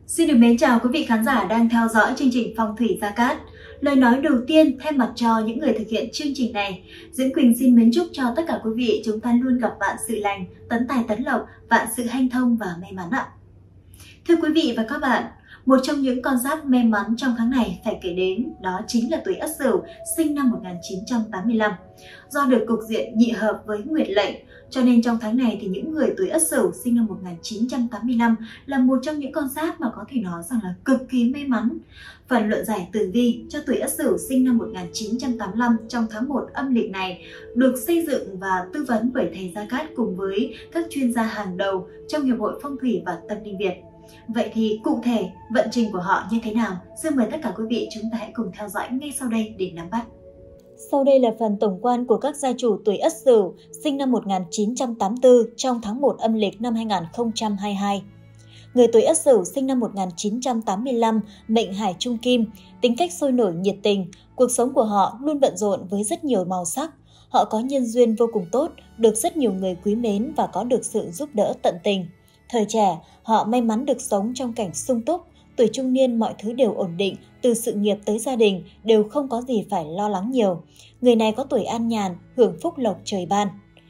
Xin được mến chào quý vị khán giả đang theo dõi chương trình Phong thủy Gia Cát. Lời nói đầu tiên thay mặt cho những người thực hiện chương trình này, Diễm Quỳnh xin mến chúc cho tất cả quý vị chúng ta luôn gặp vạn sự lành, tấn tài tấn lộc, vạn sự hanh thông và may mắn ạ. Thưa quý vị và các bạn, một trong những con giáp may mắn trong tháng này phải kể đến đó chính là tuổi Ất Sửu sinh năm 1985. Do được cục diện nhị hợp với Nguyệt lệnh, cho nên trong tháng này thì những người tuổi Ất Sửu sinh năm 1985 là một trong những con giáp mà có thể nói rằng là cực kỳ may mắn. Phần luận giải tử vi cho tuổi Ất Sửu sinh năm 1985 trong tháng 1 âm lịch này được xây dựng và tư vấn bởi thầy Gia Cát cùng với các chuyên gia hàng đầu trong Hiệp hội Phong thủy và Tâm linh Việt. Vậy thì cụ thể vận trình của họ như thế nào? Xin mời tất cả quý vị chúng ta hãy cùng theo dõi ngay sau đây để nắm bắt. Sau đây là phần tổng quan của các gia chủ tuổi Ất Sửu sinh năm 1984 trong tháng 1 âm lịch năm 2022. Người tuổi Ất Sửu sinh năm 1985, mệnh Hải Trung Kim, tính cách sôi nổi nhiệt tình, cuộc sống của họ luôn bận rộn với rất nhiều màu sắc. Họ có nhân duyên vô cùng tốt, được rất nhiều người quý mến và có được sự giúp đỡ tận tình. Thời trẻ, họ may mắn được sống trong cảnh sung túc, tuổi trung niên mọi thứ đều ổn định, từ sự nghiệp tới gia đình đều không có gì phải lo lắng nhiều. Người này có tuổi an nhàn, hưởng phúc lộc trời ban.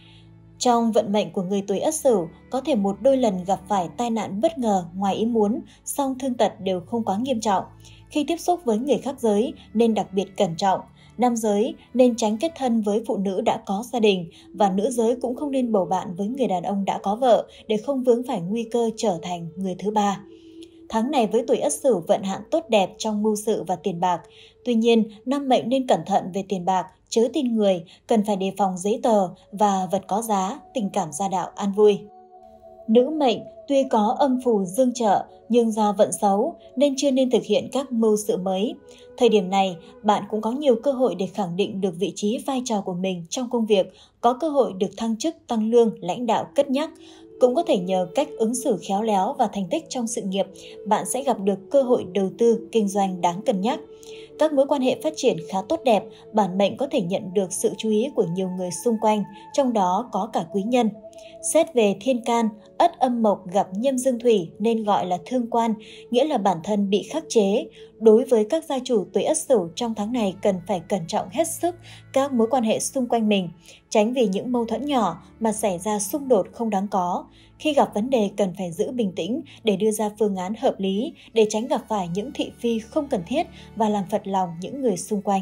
Trong vận mệnh của người tuổi Ất Sửu, có thể một đôi lần gặp phải tai nạn bất ngờ ngoài ý muốn, song thương tật đều không quá nghiêm trọng. Khi tiếp xúc với người khác giới nên đặc biệt cẩn trọng. Nam giới nên tránh kết thân với phụ nữ đã có gia đình và nữ giới cũng không nên bầu bạn với người đàn ông đã có vợ để không vướng phải nguy cơ trở thành người thứ ba. Tháng này với tuổi Ất Sửu vận hạn tốt đẹp trong mưu sự và tiền bạc. Tuy nhiên, nam mệnh nên cẩn thận về tiền bạc, chớ tin người, cần phải đề phòng giấy tờ và vật có giá, tình cảm gia đạo an vui. Nữ mệnh tuy có âm phù dương trợ nhưng do vận xấu nên chưa nên thực hiện các mưu sự mới. Thời điểm này, bạn cũng có nhiều cơ hội để khẳng định được vị trí vai trò của mình trong công việc, có cơ hội được thăng chức, tăng lương, lãnh đạo cất nhắc. Cũng có thể nhờ cách ứng xử khéo léo và thành tích trong sự nghiệp, bạn sẽ gặp được cơ hội đầu tư, kinh doanh đáng cân nhắc. Các mối quan hệ phát triển khá tốt đẹp, bản mệnh có thể nhận được sự chú ý của nhiều người xung quanh, trong đó có cả quý nhân. Xét về thiên can, Ất âm mộc gặp nhâm dương thủy nên gọi là thương quan, nghĩa là bản thân bị khắc chế. Đối với các gia chủ tuổi Ất Sửu trong tháng này cần phải cẩn trọng hết sức các mối quan hệ xung quanh mình, tránh vì những mâu thuẫn nhỏ mà xảy ra xung đột không đáng có. Khi gặp vấn đề cần phải giữ bình tĩnh để đưa ra phương án hợp lý để tránh gặp phải những thị phi không cần thiết và làm phật lòng những người xung quanh.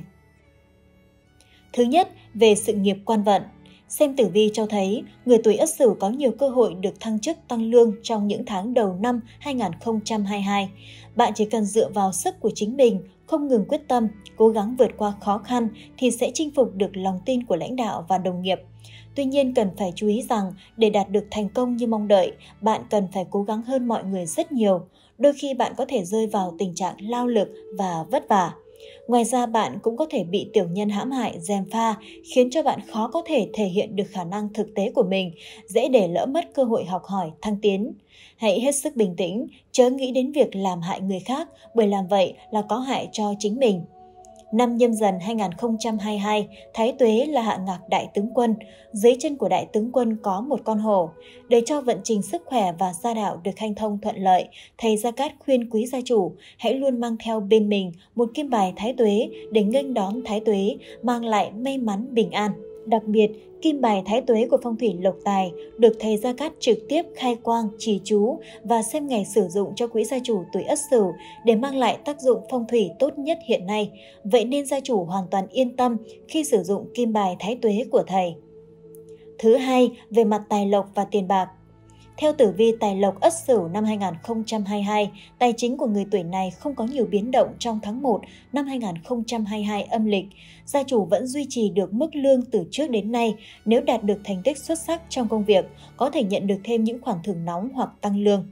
Thứ nhất, về sự nghiệp quan vận. Xem tử vi cho thấy, người tuổi Ất Sửu có nhiều cơ hội được thăng chức tăng lương trong những tháng đầu năm 2022. Bạn chỉ cần dựa vào sức của chính mình, không ngừng quyết tâm, cố gắng vượt qua khó khăn thì sẽ chinh phục được lòng tin của lãnh đạo và đồng nghiệp. Tuy nhiên cần phải chú ý rằng để đạt được thành công như mong đợi, bạn cần phải cố gắng hơn mọi người rất nhiều. Đôi khi bạn có thể rơi vào tình trạng lao lực và vất vả. Ngoài ra bạn cũng có thể bị tiểu nhân hãm hại, gièm pha, khiến cho bạn khó có thể thể hiện được khả năng thực tế của mình, dễ để lỡ mất cơ hội học hỏi, thăng tiến. Hãy hết sức bình tĩnh, chớ nghĩ đến việc làm hại người khác, bởi làm vậy là có hại cho chính mình. Năm Nhâm Dần 2022, Thái Tuế là hạ ngạc đại tướng quân, dưới chân của đại tướng quân có một con hổ. Để cho vận trình sức khỏe và gia đạo được hanh thông thuận lợi, thầy Gia Cát khuyên quý gia chủ hãy luôn mang theo bên mình một kim bài Thái Tuế để nghênh đón Thái Tuế, mang lại may mắn bình an. Đặc biệt, kim bài Thái Tuế của phong thủy lộc tài được thầy Gia Cát trực tiếp khai quang, trì chú và xem ngày sử dụng cho quý gia chủ tuổi Ất Sửu để mang lại tác dụng phong thủy tốt nhất hiện nay. Vậy nên gia chủ hoàn toàn yên tâm khi sử dụng kim bài Thái Tuế của thầy. Thứ hai, về mặt tài lộc và tiền bạc. Theo tử vi tài lộc Ất Sửu năm 2022, tài chính của người tuổi này không có nhiều biến động trong tháng 1 năm 2022 âm lịch. Gia chủ vẫn duy trì được mức lương từ trước đến nay. Nếu đạt được thành tích xuất sắc trong công việc, có thể nhận được thêm những khoản thưởng nóng hoặc tăng lương.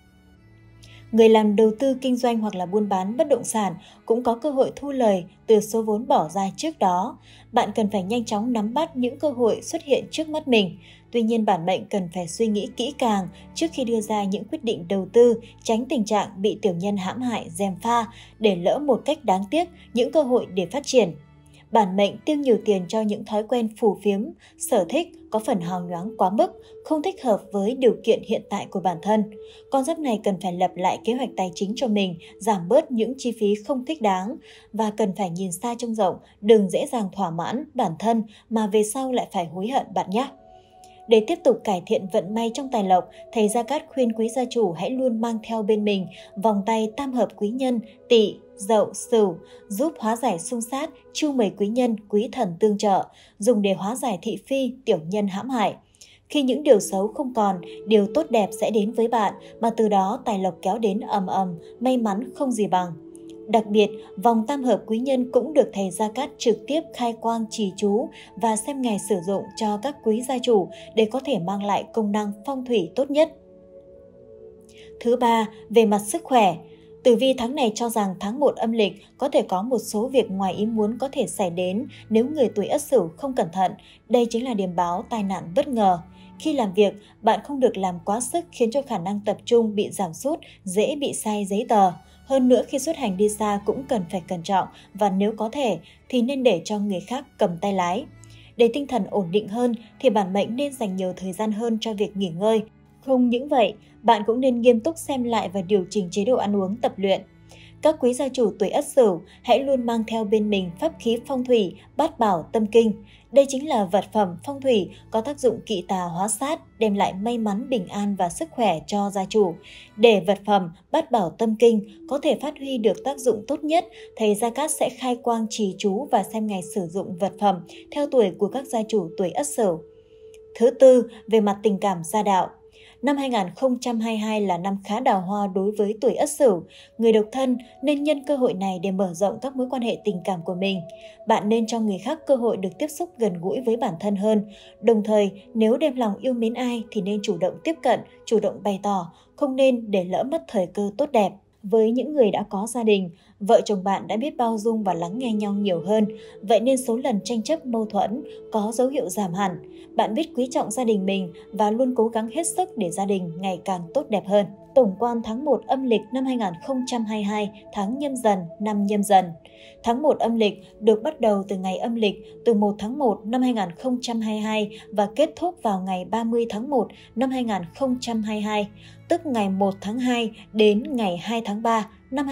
Người làm đầu tư kinh doanh hoặc là buôn bán bất động sản cũng có cơ hội thu lời từ số vốn bỏ ra trước đó. Bạn cần phải nhanh chóng nắm bắt những cơ hội xuất hiện trước mắt mình. Tuy nhiên bản mệnh cần phải suy nghĩ kỹ càng trước khi đưa ra những quyết định đầu tư, tránh tình trạng bị tiểu nhân hãm hại, gièm pha để lỡ một cách đáng tiếc những cơ hội để phát triển. Bản mệnh tiêu nhiều tiền cho những thói quen phù phiếm, sở thích có phần hào nhoáng quá mức, không thích hợp với điều kiện hiện tại của bản thân. Con giáp này cần phải lập lại kế hoạch tài chính cho mình, giảm bớt những chi phí không thích đáng và cần phải nhìn xa trông rộng, đừng dễ dàng thỏa mãn bản thân mà về sau lại phải hối hận bạn nhé. Để tiếp tục cải thiện vận may trong tài lộc, thầy Gia Cát khuyên quý gia chủ hãy luôn mang theo bên mình vòng tay tam hợp quý nhân Tỵ, Dậu, Sửu, giúp hóa giải xung sát, chiêu mời quý nhân, quý thần tương trợ, dùng để hóa giải thị phi, tiểu nhân hãm hại. Khi những điều xấu không còn, điều tốt đẹp sẽ đến với bạn, mà từ đó tài lộc kéo đến ầm ầm, may mắn không gì bằng. Đặc biệt, vòng tam hợp quý nhân cũng được thầy Gia Cát trực tiếp khai quang trì chú và xem ngày sử dụng cho các quý gia chủ để có thể mang lại công năng phong thủy tốt nhất. Thứ ba, về mặt sức khỏe. Tử vi tháng này cho rằng tháng 1 âm lịch có thể có một số việc ngoài ý muốn có thể xảy đến nếu người tuổi Ất Sửu không cẩn thận. Đây chính là điểm báo tai nạn bất ngờ. Khi làm việc, bạn không được làm quá sức khiến cho khả năng tập trung bị giảm sút, dễ bị sai giấy tờ. Hơn nữa khi xuất hành đi xa cũng cần phải cẩn trọng và nếu có thể thì nên để cho người khác cầm tay lái. Để tinh thần ổn định hơn thì bản mệnh nên dành nhiều thời gian hơn cho việc nghỉ ngơi. Không những vậy, bạn cũng nên nghiêm túc xem lại và điều chỉnh chế độ ăn uống tập luyện. Các quý gia chủ tuổi Ất Sửu hãy luôn mang theo bên mình pháp khí phong thủy Bát Bảo Tâm Kinh. Đây chính là vật phẩm phong thủy có tác dụng kỵ tà hóa sát, đem lại may mắn, bình an và sức khỏe cho gia chủ. Để vật phẩm Bát Bảo Tâm Kinh có thể phát huy được tác dụng tốt nhất, thầy Gia Cát sẽ khai quang trì chú và xem ngày sử dụng vật phẩm theo tuổi của các gia chủ tuổi Ất Sửu. Thứ tư, về mặt tình cảm gia đạo. Năm 2022 là năm khá đào hoa đối với tuổi Ất Sửu. Người độc thân nên nhân cơ hội này để mở rộng các mối quan hệ tình cảm của mình. Bạn nên cho người khác cơ hội được tiếp xúc gần gũi với bản thân hơn. Đồng thời, nếu đem lòng yêu mến ai thì nên chủ động tiếp cận, chủ động bày tỏ, không nên để lỡ mất thời cơ tốt đẹp. Với những người đã có gia đình, vợ chồng bạn đã biết bao dung và lắng nghe nhau nhiều hơn, vậy nên số lần tranh chấp mâu thuẫn có dấu hiệu giảm hẳn. Bạn biết quý trọng gia đình mình và luôn cố gắng hết sức để gia đình ngày càng tốt đẹp hơn. Tổng quan tháng 1 âm lịch năm 2022, tháng Nhâm Dần, năm Nhâm Dần. Tháng 1 âm lịch được bắt đầu từ ngày âm lịch từ 1 tháng 1 năm 2022 và kết thúc vào ngày 30 tháng 1 năm 2022, tức ngày 1 tháng 2 đến ngày 2 tháng 3 năm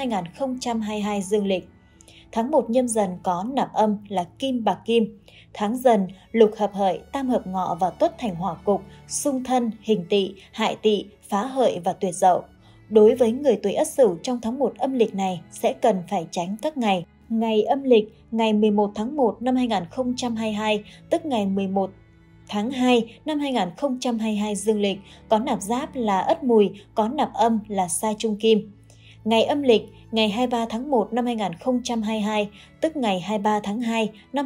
2022 dương lịch. Tháng 1 Nhâm Dần có nạp âm là Kim Bạc Kim. Tháng Dần, lục hợp hợi, tam hợp ngọ và tuất thành hỏa cục, xung thân, hình tỵ, hại tỵ, phá hợi và tuyệt dậu. Đối với người tuổi Ất Sửu trong tháng 1 âm lịch này sẽ cần phải tránh các ngày. Ngày âm lịch, ngày 11 tháng 1 năm 2022, tức ngày 11 tháng 2 năm 2022 dương lịch, có nạp giáp là Ất Mùi, có nạp âm là Sa Trung Kim. Ngày âm lịch, ngày 23 tháng 1 năm 2022, tức ngày 23 tháng 2 năm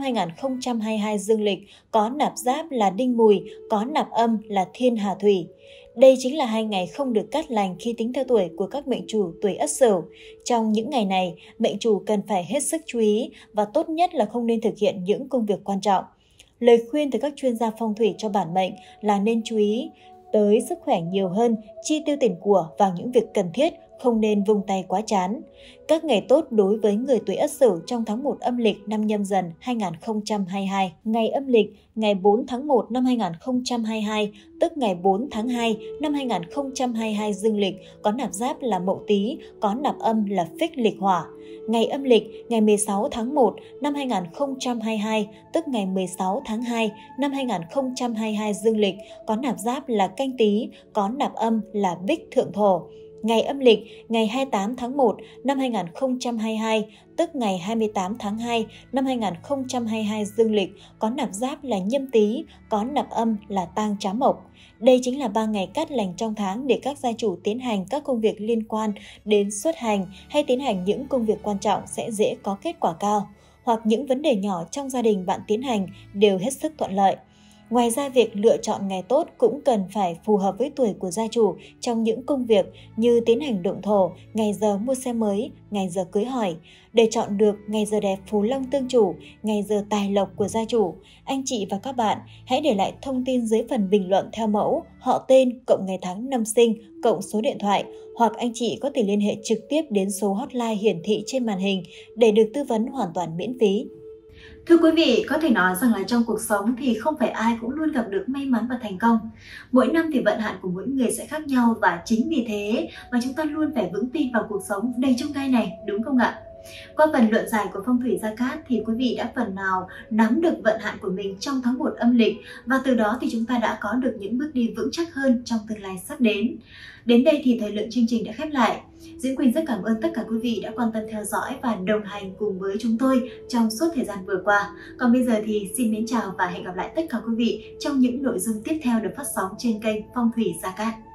2022 dương lịch, có nạp giáp là Đinh Mùi, có nạp âm là Thiên Hà Thủy. Đây chính là 2 ngày không được cát lành khi tính theo tuổi của các mệnh chủ tuổi Ất Sửu. Trong những ngày này, mệnh chủ cần phải hết sức chú ý và tốt nhất là không nên thực hiện những công việc quan trọng. Lời khuyên từ các chuyên gia phong thủy cho bản mệnh là nên chú ý tới sức khỏe nhiều hơn, chi tiêu tiền của vào những việc cần thiết, không nên vung tay quá chán. Các ngày tốt đối với người tuổi Ất Sửu trong tháng 1 âm lịch năm Nhâm Dần 2022. Ngày âm lịch, ngày 4 tháng 1 năm 2022, tức ngày 4 tháng 2 năm 2022 dương lịch, có nạp giáp là Mậu Tý, có nạp âm là Phích Lịch Hỏa. Ngày âm lịch, ngày 16 tháng 1 năm 2022, tức ngày 16 tháng 2 năm 2022 dương lịch, có nạp giáp là Canh Tý, có nạp âm là Bích Thượng Thổ. Ngày âm lịch, ngày 28 tháng 1 năm 2022, tức ngày 28 tháng 2 năm 2022 dương lịch, có nạp giáp là Nhâm Tý, có nạp âm là Tang Trá Mộc. Đây chính là 3 ngày cát lành trong tháng để các gia chủ tiến hành các công việc liên quan đến xuất hành hay tiến hành những công việc quan trọng sẽ dễ có kết quả cao, hoặc những vấn đề nhỏ trong gia đình bạn tiến hành đều hết sức thuận lợi. Ngoài ra, việc lựa chọn ngày tốt cũng cần phải phù hợp với tuổi của gia chủ trong những công việc như tiến hành động thổ, ngày giờ mua xe mới, ngày giờ cưới hỏi. Để chọn được ngày giờ đẹp phù long tương chủ, ngày giờ tài lộc của gia chủ, anh chị và các bạn hãy để lại thông tin dưới phần bình luận theo mẫu họ tên cộng ngày tháng năm sinh cộng số điện thoại, hoặc anh chị có thể liên hệ trực tiếp đến số hotline hiển thị trên màn hình để được tư vấn hoàn toàn miễn phí. Thưa quý vị, có thể nói rằng là trong cuộc sống thì không phải ai cũng luôn gặp được may mắn và thành công. Mỗi năm thì vận hạn của mỗi người sẽ khác nhau và chính vì thế mà chúng ta luôn phải vững tin vào cuộc sống đầy chông gai này, đúng không ạ? Qua phần luận giải của phong thủy Gia Cát thì quý vị đã phần nào nắm được vận hạn của mình trong tháng 1 âm lịch và từ đó thì chúng ta đã có được những bước đi vững chắc hơn trong tương lai sắp đến. Đến đây thì thời lượng chương trình đã khép lại. Diễm Quỳnh rất cảm ơn tất cả quý vị đã quan tâm theo dõi và đồng hành cùng với chúng tôi trong suốt thời gian vừa qua. Còn bây giờ thì xin mến chào và hẹn gặp lại tất cả quý vị trong những nội dung tiếp theo được phát sóng trên kênh Phong thủy Gia Cát.